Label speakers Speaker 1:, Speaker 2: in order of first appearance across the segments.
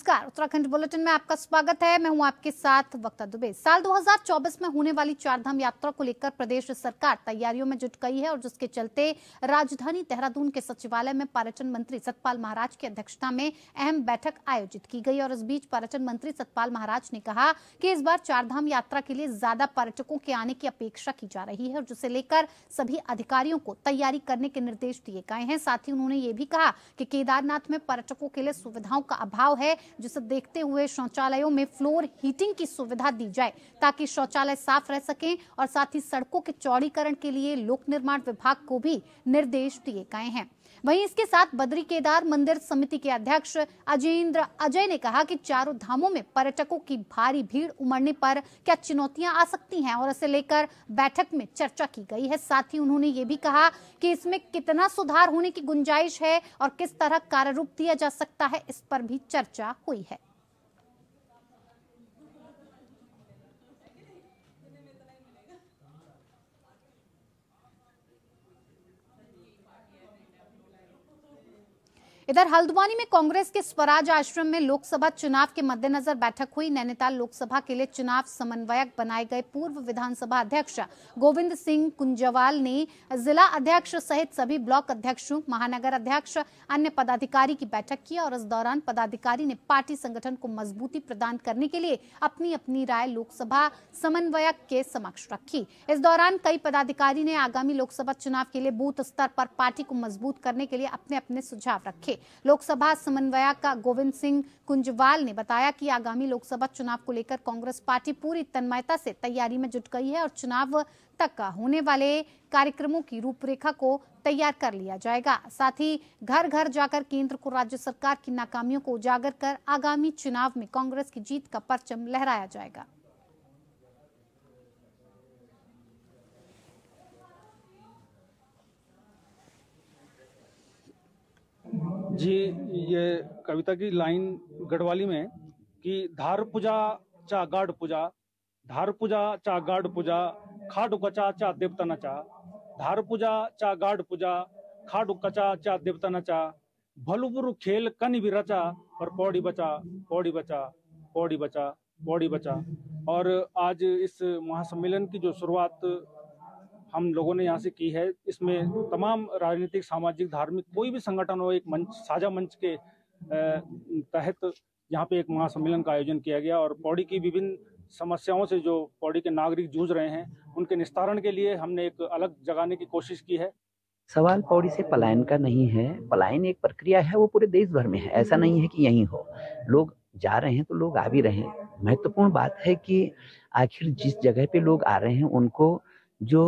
Speaker 1: नमस्कार, उत्तराखंड बुलेटिन में आपका स्वागत है। मैं हूं आपके साथ वक्ता दुबे। साल 2024 में होने वाली चारधाम यात्रा को लेकर प्रदेश सरकार तैयारियों में जुट गई है और जिसके चलते राजधानी देहरादून के सचिवालय में पर्यटन मंत्री सतपाल महाराज की अध्यक्षता में अहम बैठक आयोजित की गई। और इस बीच पर्यटन मंत्री सतपाल महाराज ने कहा कि इस बार चारधाम यात्रा के लिए ज्यादा पर्यटकों के आने की अपेक्षा की जा रही है और जिसे लेकर सभी अधिकारियों को तैयारी करने के निर्देश दिए गए हैं। साथ ही उन्होंने ये भी कहा कि केदारनाथ में पर्यटकों के लिए सुविधाओं का अभाव है, जिसे देखते हुए शौचालयों में फ्लोर हीटिंग की सुविधा दी जाए ताकि शौचालय साफ रह सकें। और साथ ही सड़कों के चौड़ीकरण के लिए लोक निर्माण विभाग को भी निर्देश दिए गए हैं। वहीं इसके साथ बद्री केदार मंदिर समिति के अध्यक्ष अजेंद्र अजय ने कहा कि चारों धामों में पर्यटकों की भारी भीड़ उमड़ने पर क्या चुनौतियां आ सकती हैं और इसे लेकर बैठक में चर्चा की गई है। साथ ही उन्होंने ये भी कहा कि इसमें कितना सुधार होने की गुंजाइश है और किस तरह कार्य रूप दिया जा सकता है, इस पर भी चर्चा हुई है। इधर हल्द्वानी में कांग्रेस के स्वराज आश्रम में लोकसभा चुनाव के मद्देनजर बैठक हुई। नैनीताल लोकसभा के लिए चुनाव समन्वयक बनाए गए पूर्व विधानसभा अध्यक्ष गोविंद सिंह कुंजवाल ने जिला अध्यक्ष सहित सभी ब्लॉक अध्यक्षों, महानगर अध्यक्ष, अन्य पदाधिकारी की बैठक की और इस दौरान पदाधिकारी ने पार्टी संगठन को मजबूती प्रदान करने के लिए अपनी अपनी राय लोकसभा समन्वयक के समक्ष रखी। इस दौरान कई पदाधिकारी ने आगामी लोकसभा चुनाव के लिए बूथ स्तर पर पार्टी को मजबूत करने के लिए अपने अपने सुझाव रखे। लोकसभा समन्वयक गोविंद सिंह कुंजवाल ने बताया कि आगामी लोकसभा चुनाव को लेकर कांग्रेस पार्टी पूरी तन्मयता से तैयारी में जुट गई है और चुनाव तक होने वाले कार्यक्रमों की रूपरेखा को तैयार कर लिया जाएगा। साथ ही घर घर जाकर केंद्र को राज्य सरकार की नाकामियों को उजागर कर आगामी चुनाव में कांग्रेस की जीत का परचम लहराया जाएगा।
Speaker 2: जी, ये कविता की लाइन गढ़वाली में कि धार पूजा चा गाड पूजा, धार पूजा चा गाड पूजा, खाडू कचा चा देवता चा, धार पूजा चा गाड पूजा, खाडू कचा चा देवता चा, भलु बुरु खेल कनि भी रचा, पर पौड़ी बचा पौड़ी बचा पौड़ी बचा पौड़ी बचा। और आज इस महासम्मेलन की जो शुरुआत हम लोगों ने यहाँ से की है, इसमें तमाम राजनीतिक, सामाजिक, धार्मिक कोई भी संगठन हो, एक मंच, साझा मंच के तहत यहाँ पे एक महासम्मेलन का आयोजन किया गया और पौड़ी की विभिन्न समस्याओं से जो पौड़ी के नागरिक जूझ रहे हैं, उनके निस्तारण के लिए हमने एक अलग जगाने की कोशिश की है।
Speaker 3: सवाल पौड़ी से पलायन का नहीं है। पलायन एक प्रक्रिया है, वो पूरे देश भर में है। ऐसा नहीं है कि यहीं हो। लोग जा रहे हैं तो लोग आ भी रहे हैं। महत्वपूर्ण बात है कि आखिर जिस जगह पे लोग आ रहे हैं उनको जो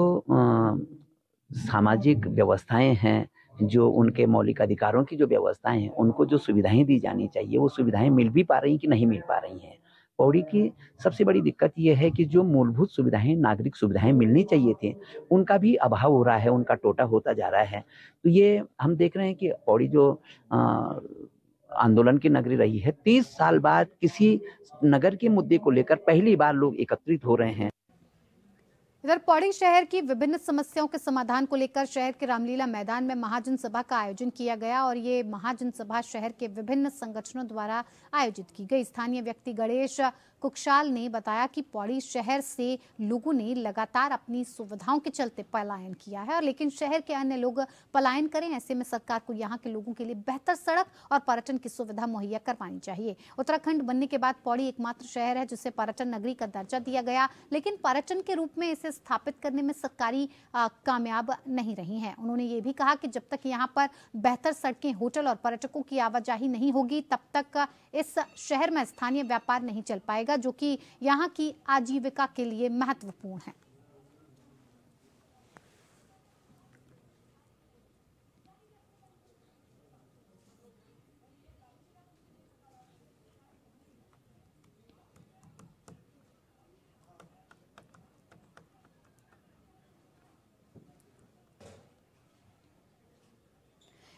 Speaker 3: सामाजिक व्यवस्थाएं हैं, जो उनके मौलिक अधिकारों की जो व्यवस्थाएं हैं, उनको जो सुविधाएं दी जानी चाहिए, वो सुविधाएं मिल भी पा रही कि नहीं मिल पा रही हैं। पौड़ी की सबसे बड़ी दिक्कत ये है कि जो मूलभूत सुविधाएं, नागरिक सुविधाएं मिलनी चाहिए थी, उनका भी अभाव हो रहा है, उनका टोटा होता जा रहा है। तो ये हम देख रहे हैं कि पौड़ी जो आंदोलन की नगरी रही है, 30 साल बाद किसी नगर के मुद्दे को लेकर पहली बार लोग एकत्रित हो रहे हैं।
Speaker 1: इधर पौड़ी शहर की विभिन्न समस्याओं के समाधान को लेकर शहर के रामलीला मैदान में महाजन सभा का आयोजन किया गया और ये महाजन सभा शहर के विभिन्न संगठनों द्वारा आयोजित की गई। स्थानीय व्यक्ति गणेश कुक्षाल ने बताया कि पौड़ी शहर से लोगों ने लगातार अपनी सुविधाओं के चलते पलायन किया है और लेकिन शहर के अन्य लोग पलायन करें, ऐसे में सरकार को यहाँ के लोगों के लिए बेहतर सड़क और पर्यटन की सुविधा मुहैया करवानी चाहिए। उत्तराखंड बनने के बाद पौड़ी एकमात्र शहर है जिसे पर्यटन नगरी का दर्जा दिया गया, लेकिन पर्यटन के रूप में इसे स्थापित करने में सरकारी कामयाब नहीं रही हैं। उन्होंने ये भी कहा कि जब तक यहाँ पर बेहतर सड़कें, होटल और पर्यटकों की आवाजाही नहीं होगी, तब तक इस शहर में स्थानीय व्यापार नहीं चल पाएगा, जो कि यहाँ की आजीविका के लिए महत्वपूर्ण है।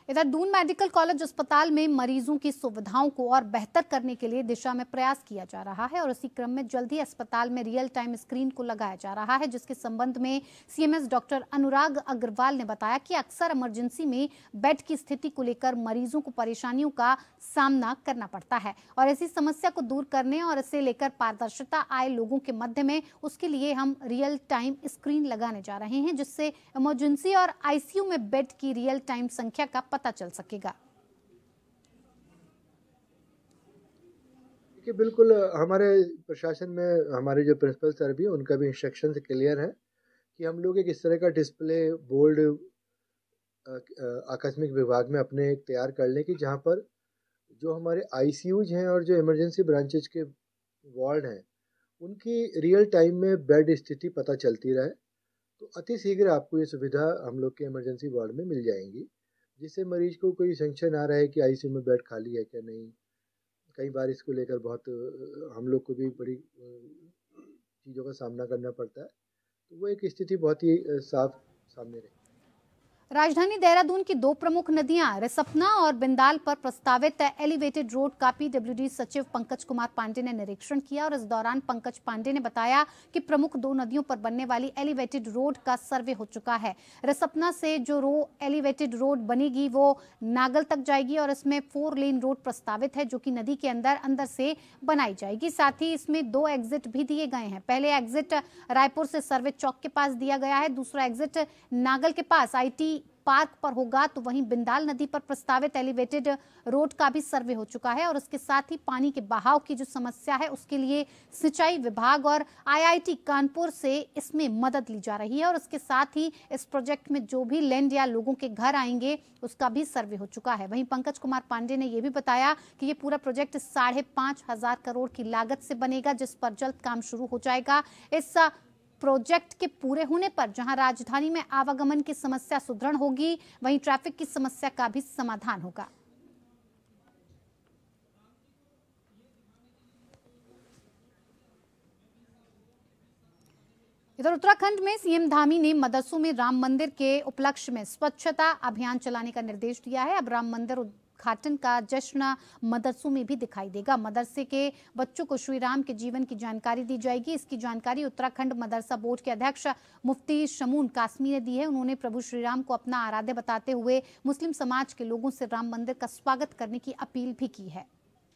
Speaker 1: इधर दून मेडिकल कॉलेज अस्पताल में मरीजों की सुविधाओं को और बेहतर करने के लिए दिशा में प्रयास किया जा रहा है और इसी क्रम में जल्द ही अस्पताल में रियल टाइम स्क्रीन को लगाया जा रहा है, जिसके संबंध में सीएमएस डॉक्टर अनुराग अग्रवाल ने बताया कि अक्सर इमरजेंसी में बेड की स्थिति को लेकर मरीजों को परेशानियों का सामना करना पड़ता है और ऐसी समस्या को दूर करने और इसे लेकर पारदर्शिता आए लोगों के मध्य में उसके लिए हम रियल टाइम स्क्रीन लगाने जा रहे हैं, जिससे इमरजेंसी और आईसीयू में बेड की रियल टाइम संख्या का पता चल सकेगा।
Speaker 4: कि बिल्कुल हमारे प्रशासन में हमारे जो प्रिंसिपल सर भी उनका भी इंस्ट्रक्शन क्लियर है कि हम लोग एक इस तरह का डिस्प्ले बोर्ड आकस्मिक विभाग में अपने तैयार कर लें कि जहाँ पर जो हमारे आईसीयूज हैं और जो इमरजेंसी ब्रांचेज के वार्ड हैं उनकी रियल टाइम में बेड स्थिति पता चलती रहे, तो अति शीघ्र आपको ये सुविधा हम लोग के इमरजेंसी वार्ड में मिल जाएंगी, जिससे मरीज को कोई संशय ना रहे कि आईसीयू में बेड खाली है क्या नहीं। कई बार इसको लेकर बहुत हम लोग को भी बड़ी चीज़ों का सामना करना पड़ता है, तो वो एक स्थिति बहुत ही साफ सामने रही।
Speaker 1: राजधानी देहरादून की दो प्रमुख नदियां रिसपना और बिंदाल पर प्रस्तावित एलिवेटेड रोड का पीडब्ल्यूडी सचिव पंकज कुमार पांडे ने निरीक्षण किया और इस दौरान पंकज पांडे ने बताया कि प्रमुख दो नदियों पर बनने वाली एलिवेटेड रोड का सर्वे हो चुका है। रिसपना से जो एलिवेटेड रोड बनेगी वो नागल तक जाएगी और इसमें 4 लेन रोड प्रस्तावित है, जो कि नदी के अंदर से बनाई जाएगी। साथ ही इसमें 2 एग्जिट भी दिए गए हैं। पहले एग्जिट रायपुर से सर्वे चौक के पास दिया गया है, दूसरा एग्जिट नागल के पास IT पार्क पर होगा। तो वहीं बिंदाल नदी पर प्रस्तावित एलिवेटेड रोड का भी सर्वे हो चुका है और इसके साथ ही पानी के बहाव की जो समस्या है उसके लिए सिंचाई विभाग और IIT कानपुर से इसमें मदद ली जा रही है और इसके साथ ही इस प्रोजेक्ट में जो भी लैंड या लोगों के घर आएंगे उसका भी सर्वे हो चुका है। वहीं पंकज कुमार पांडे ने यह भी बताया कि ये पूरा प्रोजेक्ट 5,500 करोड़ की लागत से बनेगा, जिस पर जल्द काम शुरू हो जाएगा। इस प्रोजेक्ट के पूरे होने पर जहां राजधानी में आवागमन की समस्या सुदृढ़ होगी, वहीं ट्रैफिक की समस्या का भी समाधान होगा। इधर उत्तराखंड में सीएम धामी ने मदरसों में राम मंदिर के उपलक्ष्य में स्वच्छता अभियान चलाने का निर्देश दिया है। अब राम मंदिर उद्घाटन का जश्न मदरसों में भी दिखाई देगा। मदरसे के बच्चों को श्री राम के जीवन की जानकारी दी जाएगी। इसकी जानकारी उत्तराखंड मदरसा बोर्ड के अध्यक्ष मुफ्ती शमून कासमी ने दी है। उन्होंने प्रभु श्री राम को अपना आराध्य बताते हुए मुस्लिम समाज के लोगों से राम मंदिर का स्वागत करने की अपील भी की है।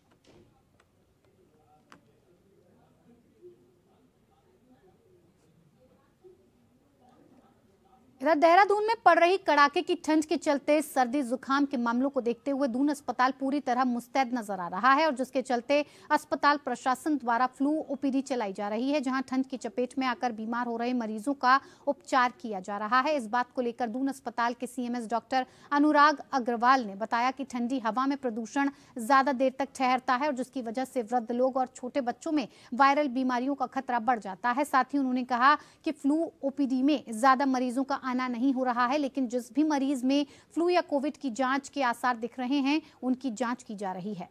Speaker 1: इधर देहरादून में पड़ रही कड़ाके की ठंड के चलते सर्दी जुकाम के मामलों को देखते हुए दून अस्पताल पूरी तरह मुस्तैद नजर आ रहा है और जिसके चलते अस्पताल प्रशासन द्वारा फ्लू OPD चलाई जा रही है, जहां ठंड की चपेट में आकर बीमार हो रहे मरीजों का उपचार किया जा रहा है। इस बात को लेकर दून अस्पताल के CMS डॉक्टर अनुराग अग्रवाल ने बताया कि ठंडी हवा में प्रदूषण ज्यादा देर तक ठहरता है और जिसकी वजह से वृद्ध लोग और छोटे बच्चों में वायरल बीमारियों का खतरा बढ़ जाता है। साथ ही उन्होंने कहा कि फ्लू OPD में ज्यादा मरीजों का आना नहीं हो रहा है, लेकिन जिस भी मरीज में फ्लू या कोविड की जांच के आसार दिख रहे हैं उनकी जांच की जा रही है।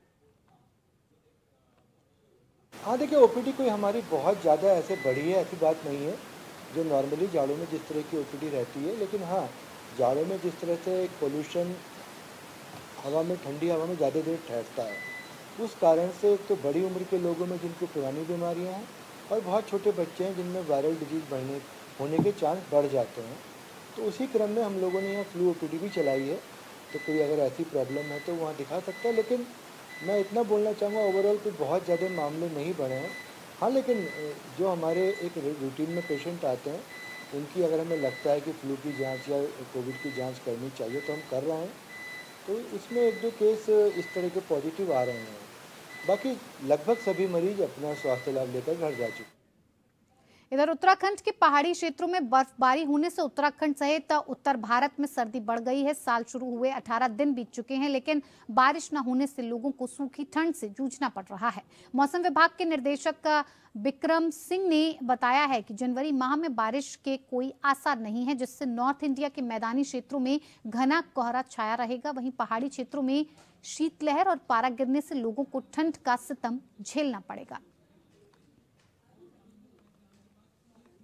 Speaker 4: हाँ देखिए, OPD कोई हमारी बहुत ज़्यादा ऐसे बढ़ी है ऐसी बात नहीं है, जो नॉर्मली जाड़ों में जिस तरह की OPD रहती है। लेकिन हाँ, जाड़ों में जिस तरह से पोल्यूशन हवा में, ठंडी हवा में ज़्यादा देर ठहरता है, उस कारण से तो बड़ी उम्र के लोगों में जिनको पुरानी बीमारियाँ हैं और बहुत छोटे बच्चे हैं जिनमें वायरल डिजीज़ होने के चांस बढ़ जाते हैं। तो उसी क्रम में हम लोगों ने यहाँ फ्लू OPD भी चलाई है, तो कोई अगर ऐसी प्रॉब्लम है तो वहाँ दिखा सकता है। लेकिन मैं इतना बोलना चाहूँगा, ओवरऑल कोई बहुत ज़्यादा मामले नहीं बढ़े हैं। हाँ, लेकिन जो हमारे एक रूटीन में पेशेंट आते हैं उनकी अगर हमें लगता है कि फ्लू की जांच या कोविड की जांच करनी चाहिए तो हम कर रहे हैं। तो इसमें 1-2 केस इस तरह के पॉजिटिव आ रहे हैं। बाकी लगभग सभी मरीज अपना स्वास्थ्य लाभ लेकर घर जा चुके हैं।
Speaker 1: इधर उत्तराखंड के पहाड़ी क्षेत्रों में बर्फबारी होने से उत्तराखंड सहित उत्तर भारत में सर्दी बढ़ गई है। साल शुरू हुए 18 दिन बीत चुके हैं, लेकिन बारिश न होने से लोगों को सूखी ठंड से जूझना पड़ रहा है। मौसम विभाग के निदेशक विक्रम सिंह ने बताया है कि जनवरी माह में बारिश के कोई आसार नहीं है, जिससे नॉर्थ इंडिया के मैदानी क्षेत्रों में घना कोहरा छाया रहेगा। वहीं पहाड़ी क्षेत्रों में शीतलहर और पारा गिरने से लोगों को ठंड का सितम झेलना पड़ेगा।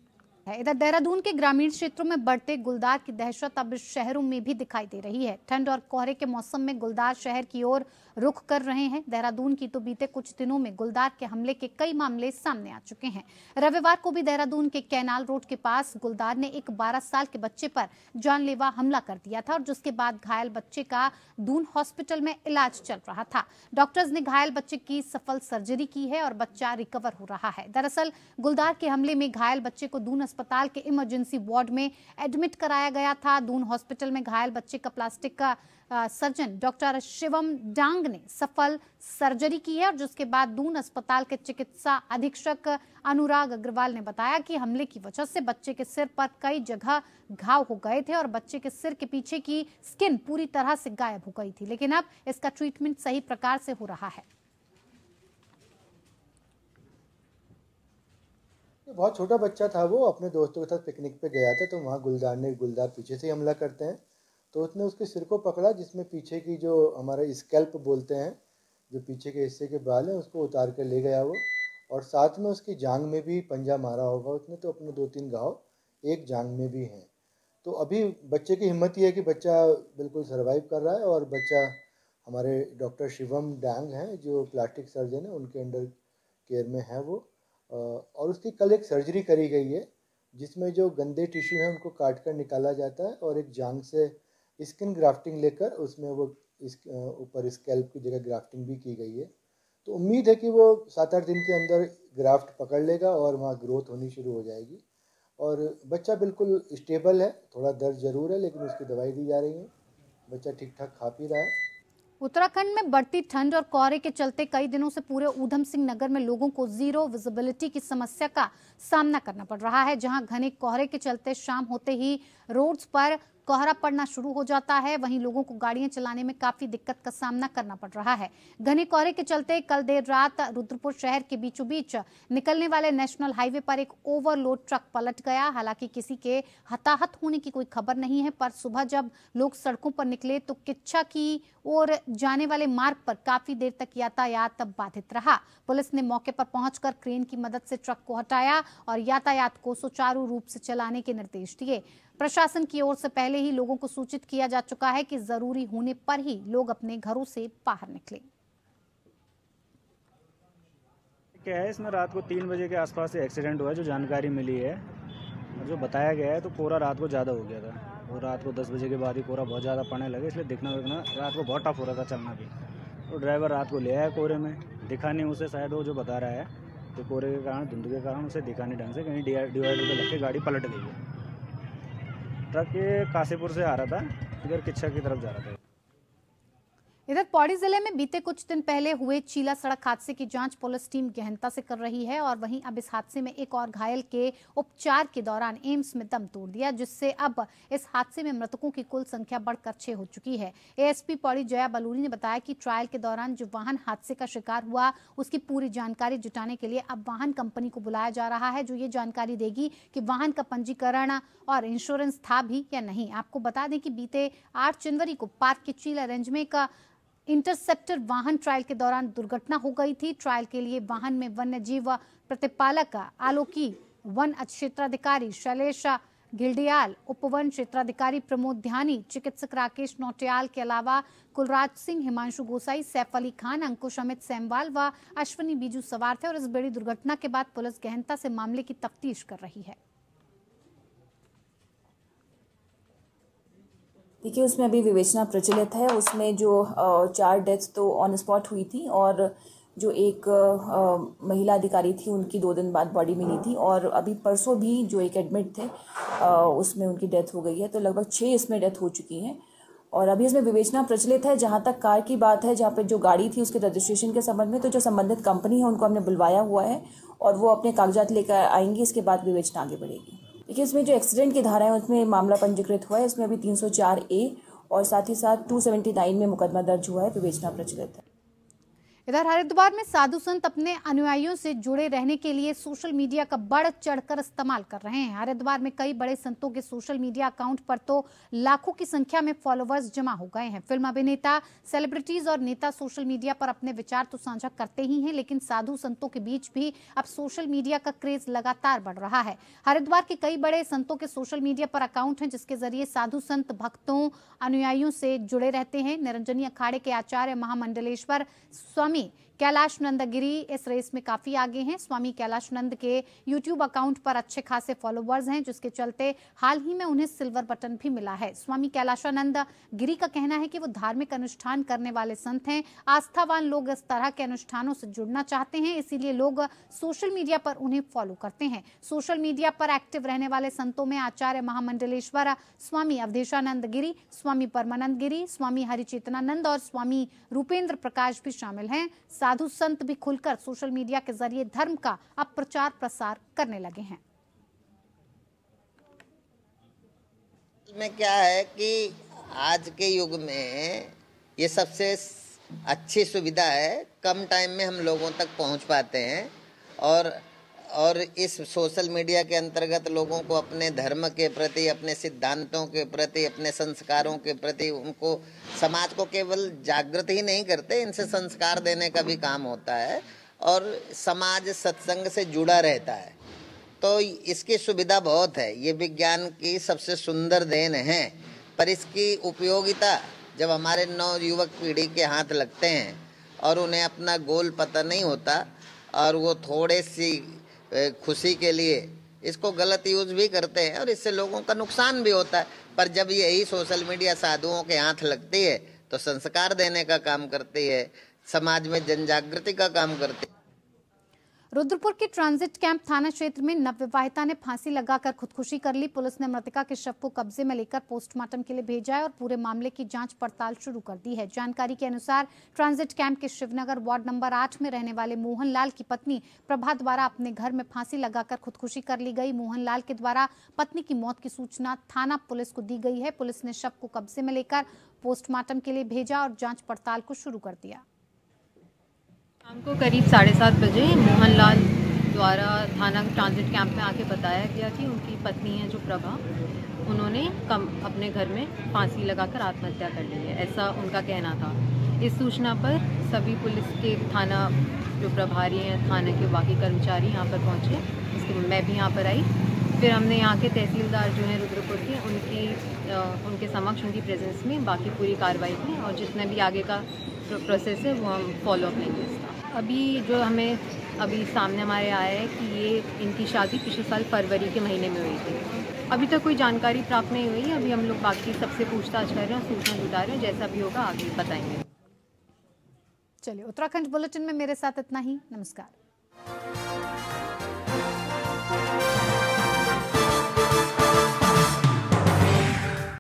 Speaker 1: इधर देहरादून के ग्रामीण क्षेत्रों में बढ़ते गुलदार की दहशत अब शहरों में भी दिखाई दे रही है। ठंड और कोहरे के मौसम में गुलदार शहर की ओर रुख कर रहे हैं। देहरादून की तो बीते कुछ दिनों में गुलदार के हमले के कई मामले सामने आ चुके हैं। रविवार को भी देहरादून के कैनाल रोड के पास गुलदार ने एक 12 साल के बच्चे पर जानलेवा हमला कर दिया था और जिसके बाद घायल बच्चे का दून हॉस्पिटल में इलाज चल रहा था। डॉक्टर्स ने घायल बच्चे की सफल सर्जरी की है और बच्चा रिकवर हो रहा है। दरअसल गुलदार के हमले में घायल बच्चे को दून अस्पताल के इमरजेंसी वार्ड में एडमिट कराया गया था। दून हॉस्पिटल में घायल बच्चे का प्लास्टिक का सर्जन डॉक्टर शिवम डांग ने सफल सर्जरी की है और जिसके बाद दून अस्पताल के चिकित्सा अधीक्षक अनुराग अग्रवाल ने बताया कि हमले की वजह से बच्चे के सिर पर कई जगह घाव हो गए थे और बच्चे के सिर के पीछे की स्किन पूरी तरह से गायब हो गई थी, लेकिन अब इसका ट्रीटमेंट सही प्रकार से हो रहा है।
Speaker 4: बहुत छोटा बच्चा था, वो अपने दोस्तों के साथ पिकनिक पे गया था, तो वहाँ गुलदार पीछे से हमला करते हैं, तो उसने उसके सिर को पकड़ा, जिसमें पीछे की जो हमारे स्कैल्प बोलते हैं, जो पीछे के हिस्से के बाल हैं, उसको उतार कर ले गया वो, और साथ में उसकी जांघ में भी पंजा मारा होगा उसने, तो अपने 2-3 घाव एक जांघ में भी हैं। तो अभी बच्चे की हिम्मत ये है कि बच्चा बिल्कुल सर्वाइव कर रहा है और बच्चा हमारे डॉक्टर शिवम डांग हैं जो प्लास्टिक सर्जन है, उनके अंडर केयर में है वो, और उसकी कल एक सर्जरी करी गई है जिसमें जो गंदे टिश्यू हैं उनको काट कर निकाला जाता है और एक जांघ से स्किन ग्राफ्टिंग लेकर उसमें वो इस ऊपर स्कैल्प की जगह ग्राफ्टिंग भी की गई है। तो उम्मीद है कि वो 7-8 दिन के अंदर ग्राफ्ट पकड़ लेगा और वहाँ ग्रोथ होनी शुरू हो जाएगी और बच्चा बिल्कुल स्टेबल है। थोड़ा दर्द ज़रूर है लेकिन उसकी दवाई दी जा रही है, बच्चा ठीक ठाक खा पी रहा है।
Speaker 1: उत्तराखंड में बढ़ती ठंड और कोहरे के चलते कई दिनों से पूरे ऊधम सिंह नगर में लोगों को जीरो विजिबिलिटी की समस्या का सामना करना पड़ रहा है, जहां घने कोहरे के चलते शाम होते ही रोड्स पर कोहरा पड़ना शुरू हो जाता है। वहीं लोगों को गाड़ियां चलाने में काफी दिक्कत का सामना करना पड़ रहा है। घने कोहरे के चलते कल देर रात रुद्रपुर शहर के बीचों बीच निकलने वाले नेशनल हाईवे पर एक ओवरलोड ट्रक पलट गया। हालांकि किसी के हताहत होने की कोई खबर नहीं है, पर सुबह जब लोग सड़कों पर निकले तो किच्छा की ओर जाने वाले मार्ग पर काफी देर तक यातायात बाधित रहा। पुलिस ने मौके पर पहुंचकर क्रेन की मदद से ट्रक को हटाया और यातायात को सुचारू रूप से चलाने के निर्देश दिए। प्रशासन की ओर से पहले ही लोगों को सूचित किया जा चुका है कि जरूरी होने पर ही लोग अपने घरों से बाहर निकलें।
Speaker 5: क्या है, इसमें रात को 3 बजे के आसपास से एक्सीडेंट हुआ है जो जानकारी मिली है और जो बताया गया है। तो कोहरा रात को ज़्यादा हो गया था और रात को 10 बजे के बाद ही कोहरा बहुत ज़्यादा पड़ने लगे, इसलिए दिखना रात को बहुत टफ हो रहा था चलना भी। तो ड्राइवर रात को ले आया कोहरे में, दिखा नहीं उसे, शायद वो जो बता रहा है तो कोहरे के कारण, धुंध के कारण उसे दिखा नहीं ढंग से, कहीं डिवाइडर पे लग के गाड़ी पलट गई है। ट्रक ये काशीपुर से आ रहा था, इधर किच्छा की तरफ जा रहा था।
Speaker 1: इधर पौड़ी जिले में बीते कुछ दिन पहले हुए चीला सड़क हादसे की जांच पुलिस टीम गहनता से कर रही है और वहीं अब इस हादसे में एक और घायल के उपचार के दौरान एम्स में दम तोड़ दिया, जिससे अब इस हादसे में मृतकों की कुल संख्या बढ़कर 6 हो चुकी है। एएसपी पौड़ी जया बलूरी ने बताया कि ट्रायल के दौरान जो वाहन हादसे का शिकार हुआ उसकी पूरी जानकारी जुटाने के लिए अब वाहन कंपनी को बुलाया जा रहा है, जो ये जानकारी देगी कि वाहन का पंजीकरण और इंश्योरेंस था भी या नहीं। आपको बता दें कि बीते 8 जनवरी को पार्क के चीला रेंज में एक इंटरसेप्टर वाहन ट्रायल के दौरान दुर्घटना हो गई थी। ट्रायल के लिए वाहन में वन्य जीव प्रतिपालक आलोकी, वन क्षेत्राधिकारी शैलेश गिल्डियाल, उपवन क्षेत्राधिकारी प्रमोद ध्यानी, चिकित्सक राकेश नौटियाल के अलावा कुलराज सिंह, हिमांशु गोसाई, सैफ अली खान, अंकुश अमित सेमवाल व अश्विनी बीजू सवार थे और इस बड़ी दुर्घटना के बाद पुलिस गहनता से मामले की तफ्तीश कर रही है।
Speaker 6: देखिए, उसमें अभी विवेचना प्रचलित है। उसमें जो 4 डेथ्स तो ऑन स्पॉट हुई थी और जो एक महिला अधिकारी थी उनकी 2 दिन बाद बॉडी मिली थी और अभी परसों भी जो एक एडमिट थे उसमें उनकी डेथ हो गई है। तो लगभग 6 इसमें डेथ हो चुकी हैं और अभी इसमें विवेचना प्रचलित है। जहाँ तक कार की बात है, जहाँ पे जो गाड़ी थी उसके रजिस्ट्रेशन के संबंध में तो जो संबंधित कंपनी है उनको हमने बुलवाया हुआ है और वो अपने कागजात लेकर आएंगी, इसके बाद विवेचना आगे बढ़ेगी। देखिए, इसमें जो एक्सीडेंट की धारा है उसमें मामला पंजीकृत हुआ है, इसमें अभी 304A और साथ ही साथ 279 में मुकदमा दर्ज हुआ है, विवेचना प्रचलित है।
Speaker 1: इधर हरिद्वार में साधु संत अपने अनुयायियों से जुड़े रहने के लिए सोशल मीडिया का बढ़ चढ़कर इस्तेमाल कर रहे हैं। हरिद्वार में कई बड़े संतों के सोशल मीडिया अकाउंट पर तो लाखों की संख्या में फॉलोवर्स जमा हो गए हैं। फिल्म अभिनेता, सेलिब्रिटीज और नेता सोशल मीडिया पर अपने विचार तो साझा करते ही हैं, लेकिन साधु संतों के बीच भी अब सोशल मीडिया का क्रेज लगातार बढ़ रहा है। हरिद्वार के कई बड़े संतों के सोशल मीडिया पर अकाउंट हैं, जिसके जरिए साधु संत भक्तों, अनुयायियों से जुड़े रहते हैं। निरंजनी अखाड़े के आचार्य महामंडलेश्वर स्वामी कैलाश नंद गिरी इस रेस में काफी आगे हैं। स्वामी कैलाश नंद के यूट्यूब अकाउंट पर अच्छे खासे फॉलोवर्स हैं, जिसके चलते हाल ही में उन्हें सिल्वर बटन भी मिला है। स्वामी कैलाशानंद गिरी का कहना है कि वो धार्मिक अनुष्ठान करने वाले संत हैं। आस्थावान लोग इस तरह के अनुष्ठानों से जुड़ना चाहते हैं, इसीलिए लोग सोशल मीडिया पर उन्हें फॉलो करते हैं। सोशल मीडिया पर एक्टिव रहने वाले संतों में आचार्य महामंडलेश्वर स्वामी अवधेशानंद गिरी, स्वामी परमानंद गिरी, स्वामी हरिचेतनानंद और स्वामी रूपेंद्र प्रकाश भी शामिल हैं। साधु संत भी खुलकर सोशल मीडिया के जरिए धर्म का अब प्रचार प्रसार करने लगे हैं।
Speaker 7: में क्या है कि आज के युग में ये सबसे अच्छी सुविधा है, कम टाइम में हम लोगों तक पहुंच पाते हैं और इस सोशल मीडिया के अंतर्गत लोगों को अपने धर्म के प्रति, अपने सिद्धांतों के प्रति, अपने संस्कारों के प्रति, उनको समाज को केवल जागृत ही नहीं करते, इनसे संस्कार देने का भी काम होता है और समाज सत्संग से जुड़ा रहता है। तो इसकी सुविधा बहुत है, ये विज्ञान की सबसे सुंदर देन है। पर इसकी उपयोगिता जब हमारे नवयुवक पीढ़ी के हाथ लगते हैं और उन्हें अपना गोल पता नहीं होता और वो थोड़े सी खुशी के लिए इसको गलत यूज भी करते हैं और इससे लोगों का नुकसान भी होता है। पर जब यही सोशल मीडिया साधुओं के हाथ लगती है तो संस्कार देने का काम करती है, समाज में जन जागृति का काम करती है।
Speaker 1: रुद्रपुर के ट्रांजिट कैंप थाना क्षेत्र में नवविवाहिता ने फांसी लगाकर खुदकुशी कर ली। पुलिस ने मृतका के शव को कब्जे में लेकर पोस्टमार्टम के लिए भेजा है और पूरे मामले की जांच पड़ताल शुरू कर दी है। जानकारी के अनुसार ट्रांजिट कैंप के शिवनगर वार्ड नंबर 8 में रहने वाले मोहनलाल की पत्नी प्रभा द्वारा अपने घर में फांसी लगाकर खुदकुशी कर ली गई। मोहनलाल के द्वारा पत्नी की मौत की सूचना थाना पुलिस को दी गई है। पुलिस ने शव को कब्जे में लेकर पोस्टमार्टम के लिए भेजा और जाँच पड़ताल को शुरू कर दिया।
Speaker 8: शाम को करीब 7:30 बजे मोहनलाल द्वारा थाना ट्रांजिट कैंप में आके बताया गया कि उनकी पत्नी है जो प्रभा, उन्होंने अपने घर में फांसी लगाकर आत्महत्या कर ली है, ऐसा उनका कहना था। इस सूचना पर सभी पुलिस के थाना जो प्रभारी हैं, थाने के बाकी कर्मचारी यहाँ पर पहुँचे। इसके मैं भी यहाँ पर आई। फिर हमने यहाँ के तहसीलदार जो हैं रुद्रपुर के, उनके समक्ष उनकी प्रेजेंस में बाकी पूरी कार्रवाई की और जितने भी आगे का प्रोसेस है वो हम फॉलो अप लेंगे इसका। अभी जो हमें सामने हमारे आया है कि ये इनकी शादी पिछले साल फरवरी के महीने में हुई थी। अभी तक कोई जानकारी प्राप्त नहीं हुई। अभी हम लोग बाकी सबसे पूछताछ कर रहे हैं, सूचना जुटा रहे हैं, जैसा भी होगा आगे बताएंगे।
Speaker 1: चलिए, उत्तराखंड बुलेटिन में मेरे साथ इतना ही। नमस्कार।